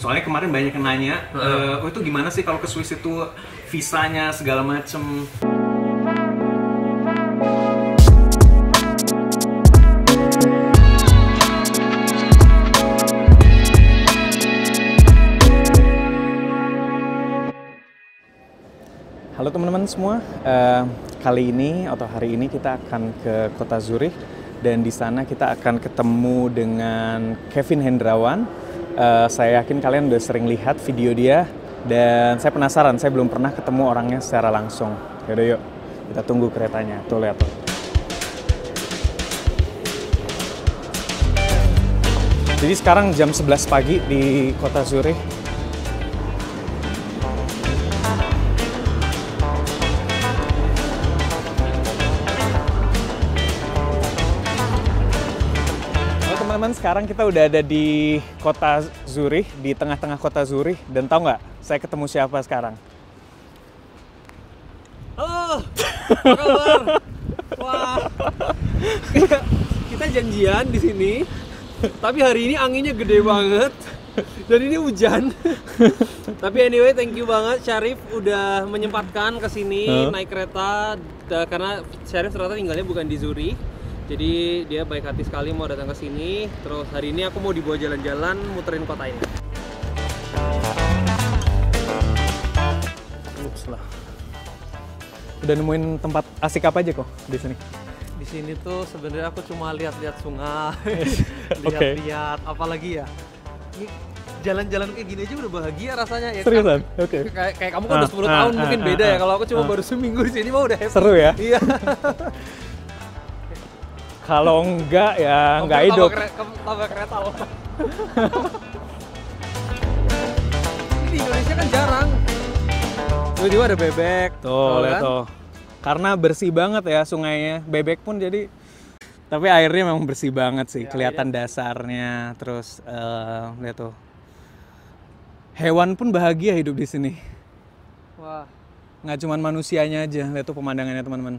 Soalnya kemarin banyak yang nanya, oh itu gimana sih kalau ke Swiss itu visanya segala macem. Halo teman-teman semua, kali ini atau hari ini kita akan ke kota Zurich dan di sana kita akan ketemu dengan Kevin Hendrawan. Saya yakin kalian udah sering lihat video dia dan saya penasaran, saya belum pernah ketemu orangnya secara langsung. Yaudah yuk, kita tunggu keretanya. Tuh lihat tuh. Jadi sekarang jam 11 pagi di kota Zurich. Teman-teman, sekarang kita udah ada di kota Zurich, di tengah-tengah kota Zurich, dan tahu nggak saya ketemu siapa sekarang? Halo, apa kabar? Wah, kita janjian di sini, tapi hari ini anginnya gede banget dan ini hujan. Tapi anyway, thank you banget Syarif udah menyempatkan ke sini naik kereta karena Syarif ternyata tinggalnya bukan di Zurich. Jadi dia baik hati sekali mau datang ke sini. Terus hari ini aku mau dibawa jalan-jalan muterin kota ini. Ups lah. Udah nemuin tempat asik apa aja kok di sini? Di sini tuh sebenarnya aku cuma lihat-lihat sungai, lihat-lihat apalagi ya. Ini jalan-jalan kayak gini aja udah bahagia rasanya ya. Seriusan? Kan? Oke. Kayak kamu kan udah 10 tahun mungkin beda ya. Kalau aku cuma baru seminggu di sini mah udah happy. Seru ya? Iya. Kalau enggak ya enggak hidup. Tambah kereta loh. Ini di Indonesia kan jarang. Tiba-tiba ada bebek. Tuh, lihat kan? tuh. Karena bersih banget ya sungainya. Bebek pun jadi. Tapi airnya memang bersih banget sih. Ya, kelihatan dasarnya. Terus lihat tuh. Hewan pun bahagia hidup di sini. Wah. Nggak cuma manusianya aja. Lihat tuh pemandangannya teman-teman.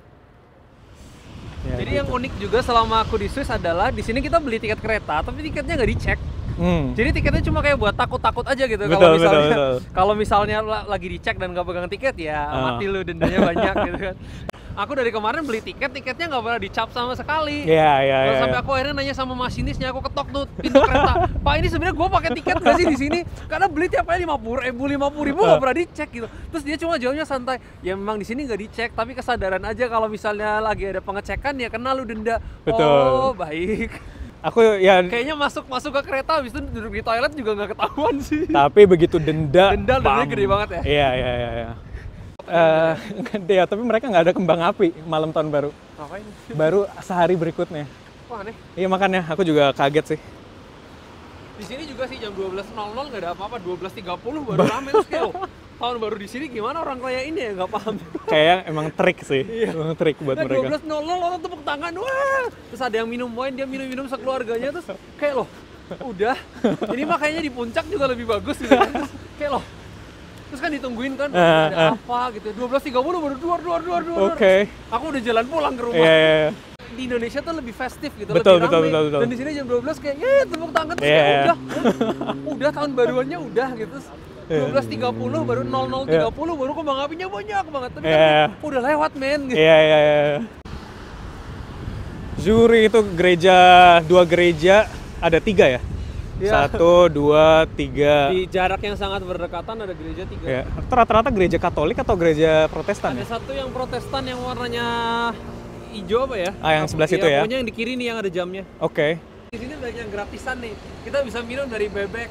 Ya, jadi gitu. yang unik juga selama aku di Swiss adalah di sini kita beli tiket kereta tapi tiketnya nggak dicek. Jadi tiketnya cuma kayak buat takut-takut aja gitu. Kalau misalnya lagi dicek dan nggak pegang tiket ya mati lu, dendanya banyak gitu kan. Aku dari kemarin beli tiketnya nggak pernah dicap sama sekali. Iya. Sampai aku akhirnya nanya sama masinisnya, aku ketok tuh pintu kereta. Pak, ini sebenarnya gue pakai tiket nggak sih di sini? Karena beli tiap kali 50.000 nggak pernah dicek gitu. Terus dia cuma jawabnya santai, ya memang di sini nggak dicek, tapi kesadaran aja kalau misalnya lagi ada pengecekan ya kena lu denda. Betul. Oh baik. Aku ya Kayaknya masuk ke kereta habis itu duduk di toilet juga nggak ketahuan sih. tapi begitu dendanya gede banget ya. Iya. Ya, tapi mereka nggak ada kembang api malam tahun baru. Ngapain? Baru sehari berikutnya. Wah aneh. Iya makanya aku juga kaget sih. Di sini juga sih jam 12.00 nggak ada apa-apa, 12.30 baru rame terus kayak tahun baru di sini gimana orang kaya ini ya nggak paham. Kayak emang trik sih, emang trik buat Nah, mereka. 12.00 orang tepuk tangan, wah. Terus ada yang minum wine, dia minum sekeluarganya terus kayak loh, udah. Ini mah kayaknya di puncak juga lebih bagus gitu kan. Terus, kayak loh. Terus kan ditungguin kan ada apa gitu. 12.30 baru duar. Oke. Aku udah jalan pulang ke rumah. Iya. Di Indonesia tuh lebih festif gitu, Betul. lebih rame. Dan di sini jam 12 kayak tepuk tangan terus kayak udah tahun baruannya udah gitu. 12.30 baru 00.30 baru kembang apinya banyak banget. Tapi kan udah lewat men gitu. Iya. Zurich itu dua gereja, ada 3 ya? 1, 2, 3. Di jarak yang sangat berdekatan ada gereja 3. Ya. Rata-rata gereja Katolik atau gereja Protestan? Ada satu yang Protestan yang warnanya hijau apa ya? Yang sebelah situ ya? Pokoknya yang di kiri nih yang ada jamnya. Oke. Di sini banyak yang gratisan nih. Kita bisa minum dari bebek.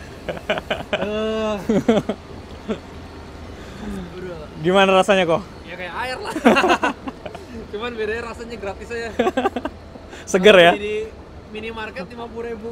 Gimana rasanya kok? Ya kayak air lah. Cuman bedanya rasanya gratis aja. Seger ya? Di minimarket 50.000.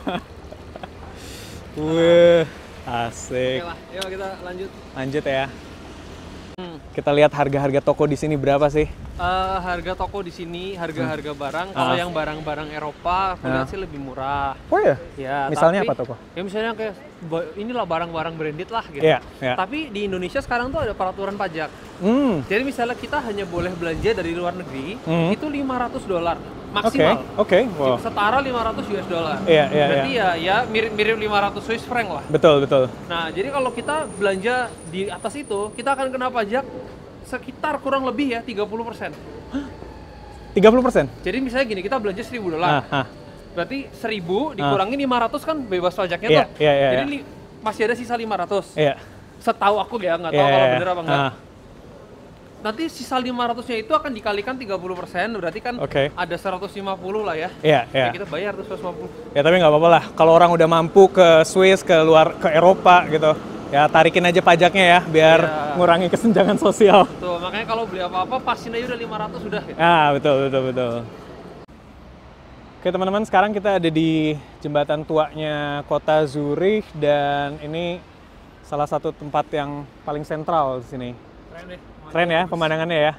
Wih, asik. Oke lah, yuk kita Lanjut ya. Kita lihat harga-harga toko di sini berapa sih? Harga toko di sini, harga barang. Kalau yang barang-barang Eropa, aku lihat sih lebih murah. Oh ya? Ya. Misalnya tapi, apa toko? Ya misalnya kayak inilah barang-barang branded lah gitu. Iya. Tapi di Indonesia sekarang tuh ada peraturan pajak. Jadi misalnya kita hanya boleh belanja dari luar negeri, itu $500. maksimal. Oke. Wow. Setara 500 US dollar. Iya. Berarti ya mirip 500 Swiss franc lah. Betul. Nah, jadi kalau kita belanja di atas itu, kita akan kena pajak sekitar kurang lebih ya 30%. 30%? Jadi misalnya gini, kita belanja 1.000 dolar. Berarti 1.000 dikurangi 500 kan bebas pajaknya tuh. Iya. Jadi masih ada sisa 500. Iya. Setahu aku ya, nggak tahu kalau bener apa enggak. Nanti sisa 500-nya itu akan dikalikan 30%, berarti kan ada 150 lah ya. Iya. Ya kita bayar tuh 150. Ya tapi nggak apa-apa lah, kalau orang udah mampu ke Swiss, ke Eropa gitu, ya tarikin aja pajaknya ya, biar ngurangi kesenjangan sosial. Tuh, makanya kalau beli apa-apa, pasin aja udah 500 udah. Gitu. Betul. Oke teman-teman, sekarang kita ada di jembatan tuanya kota Zurich, dan ini salah satu tempat yang paling sentral di sini. Keren ya pemandangannya ya.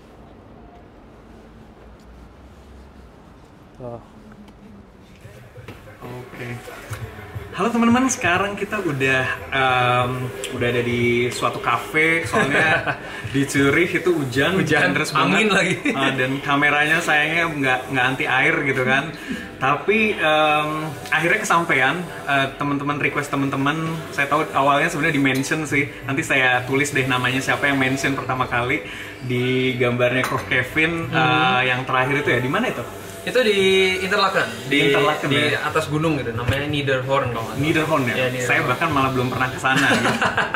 Oke. Halo teman-teman, sekarang kita udah ada di suatu kafe, soalnya di Zurich itu hujan deras angin banget. lagi. Dan kameranya sayangnya nggak anti air gitu kan. Tapi akhirnya kesampaian, teman-teman request teman-teman. Saya tahu awalnya sebenarnya di mention sih. Nanti saya tulis deh namanya siapa yang mention pertama kali di gambarnya Prof Kevin yang terakhir itu ya. Di mana itu? Itu di Interlaken, di ya? atas gunung gitu, namanya Niederhorn. Niederhorn ya? Saya bahkan malah belum pernah ke sana. Gitu.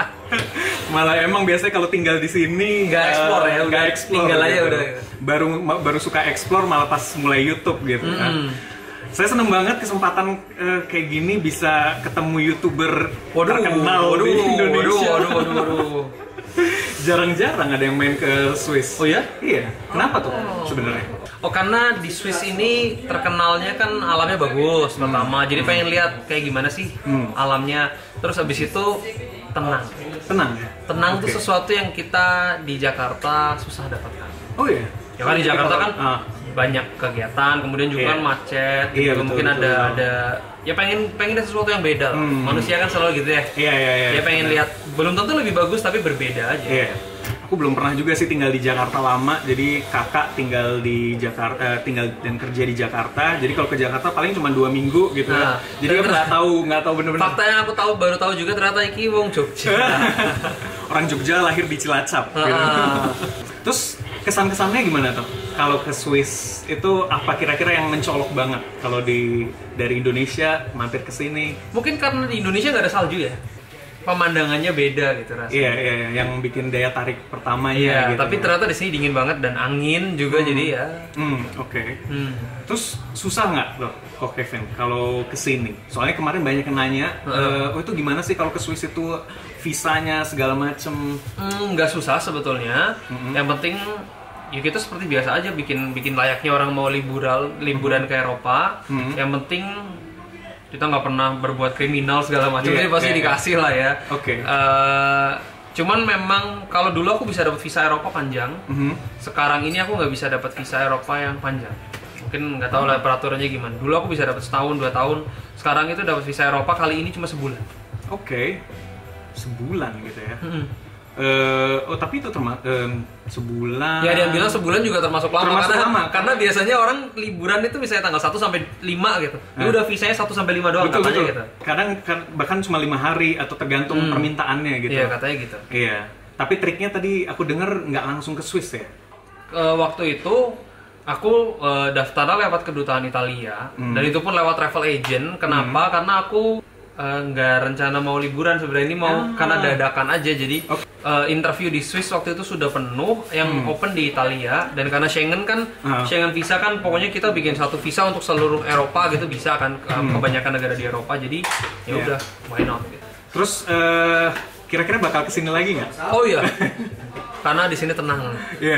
Malah emang biasanya kalau tinggal di sini nggak explore ya, udah tinggal aja gitu. udah. Baru suka explore malah pas mulai YouTube gitu kan. Saya seneng banget kesempatan kayak gini bisa ketemu YouTuber terkenal di Indonesia. Waduh. Jarang-jarang ada yang main ke Swiss. Oh ya? Iya. Kenapa tuh sebenarnya? Oh, karena di Swiss ini terkenalnya kan alamnya bagus pertama. Jadi pengen lihat kayak gimana sih alamnya. Terus habis itu tenang. Tenang tuh sesuatu yang kita di Jakarta susah dapatkan. Oh iya. Ya kan di Jakarta kan banyak kegiatan, kemudian juga kan macet, gitu. Mungkin ada ya pengen ada sesuatu yang beda lah. Manusia kan selalu gitu ya. Iya. Ya pengen lihat, belum tentu lebih bagus tapi berbeda aja. Iya. Aku belum pernah juga sih tinggal di Jakarta lama. Jadi kakak tinggal di Jakarta, tinggal dan kerja di Jakarta. Jadi kalau ke Jakarta paling cuma 2 minggu gitu. Jadi aku nggak tahu bener-bener. Fakta yang aku baru tahu juga ternyata iki wong Jogja. Orang Jogja lahir di Cilacap. Gitu. Terus kesan-kesannya gimana tuh? Kalau ke Swiss itu apa kira-kira yang mencolok banget kalau dari Indonesia mampir ke sini? Mungkin karena di Indonesia nggak ada salju ya. Pemandangannya beda gitu rasanya. Iya, yang bikin daya tarik pertamanya gitu. Tapi ternyata di sini dingin banget dan angin juga jadi ya. Oke. Terus susah nggak loh kok Kevin kalau ke sini? Soalnya kemarin banyak yang nanya, itu gimana sih kalau ke Swiss itu visanya segala macem? Nggak susah sebetulnya. Yang penting ya kita seperti biasa aja bikin layaknya orang mau liburan ke Eropa. Yang penting kita nggak pernah berbuat kriminal segala macam, jadi pasti dikasih lah ya. Cuman memang kalau dulu aku bisa dapat visa Eropa panjang, sekarang ini aku nggak bisa dapat visa Eropa yang panjang. Mungkin nggak tahu lah peraturannya gimana. Dulu aku bisa dapat setahun 2 tahun, sekarang itu dapat visa Eropa kali ini cuma sebulan. Sebulan gitu ya. Tapi itu sebulan. Ya dia bilang sebulan juga termasuk lama, karena biasanya orang liburan itu misalnya tanggal 1 sampai 5 gitu. Ini udah visanya 1 sampai 5 doang katanya gitu. Kadang bahkan cuma 5 hari atau tergantung permintaannya gitu. Iya, katanya gitu. Iya. Tapi triknya tadi aku dengar nggak langsung ke Swiss ya? Waktu itu aku daftarnya lewat kedutaan Italia dan itu pun lewat travel agent. Kenapa? Karena aku nggak rencana mau liburan sebenarnya, ini mau karena dadakan aja. Jadi interview di Swiss waktu itu sudah penuh, yang open di Italia, dan karena Schengen kan Schengen visa kan pokoknya kita bikin satu visa untuk seluruh Eropa gitu, bisa kan kebanyakan negara di Eropa, jadi ya udah why not gitu. Terus kira-kira bakal kesini lagi nggak? Oh iya, karena di sini tenang.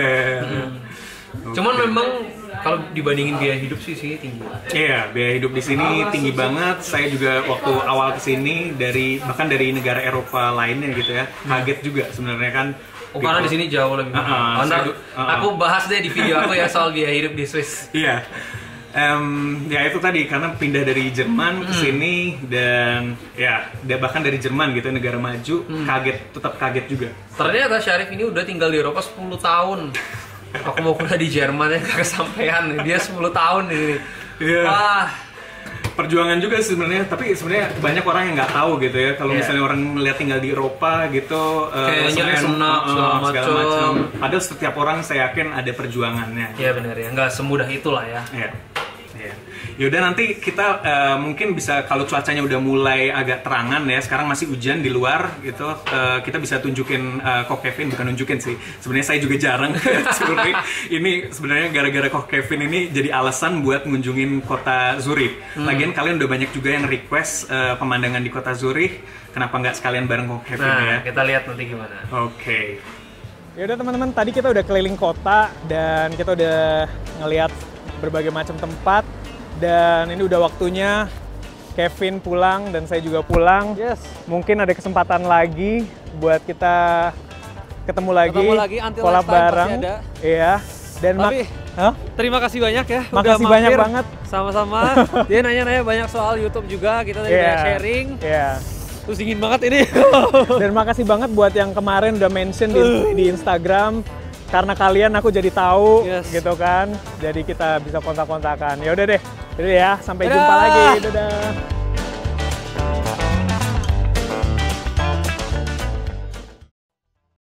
Cuman memang kalau dibandingin biaya hidup sih tinggi. Iya, biaya hidup di sini tinggi banget. Saya juga waktu awal kesini bahkan dari negara Eropa lainnya gitu ya, kaget juga sebenarnya kan. Karena di sini jauh lebih mahal. Aku bahas deh di video aku ya soal biaya hidup di Swiss. Iya. Ya itu tadi karena pindah dari Jerman ke sini, dan ya bahkan dari Jerman gitu negara maju, tetap kaget juga. Ternyata Syarif ini udah tinggal di Eropa 10 tahun. Aku mau kuliah di Jerman ya, gak kesampaian nih. Dia 10 tahun ini. Iya. Wah. Perjuangan juga sebenarnya, tapi sebenarnya banyak orang yang nggak tahu gitu ya. Kalau misalnya orang melihat tinggal di Eropa gitu, kayaknya enak segala macam. Padahal setiap orang saya yakin ada perjuangannya. Iya benar ya, nggak semudah itulah ya. Iya. Yaudah nanti kita mungkin bisa, kalau cuacanya udah mulai agak terangan ya, sekarang masih hujan di luar gitu, kita bisa tunjukin Kok Kevin, bukan nunjukin sih, sebenarnya saya juga jarang Zurich. Ini sebenarnya gara-gara Kok Kevin ini jadi alasan buat ngunjungin kota Zurich. Lagian kalian udah banyak juga yang request pemandangan di kota Zurich, kenapa nggak sekalian bareng Kok Kevin ya? Kita lihat nanti gimana. Oke. Yaudah teman-teman, tadi kita udah keliling kota dan kita udah ngelihat berbagai macam tempat. Dan ini udah waktunya Kevin pulang dan saya juga pulang. Yes. Mungkin ada kesempatan lagi buat kita ketemu lagi collab bareng. Iya. Dan terima kasih banyak ya. Makasih udah banyak banget. Sama-sama. Dia nanya-nanya banyak soal YouTube juga, kita tadi udah sharing. Iya. Terus dingin banget ini. Dan makasih banget buat yang kemarin udah mention di Instagram. Karena kalian aku jadi tahu gitu kan. Jadi kita bisa kontak-kontakan. Ya udah deh. Jadi ya, sampai jumpa lagi. Dadah.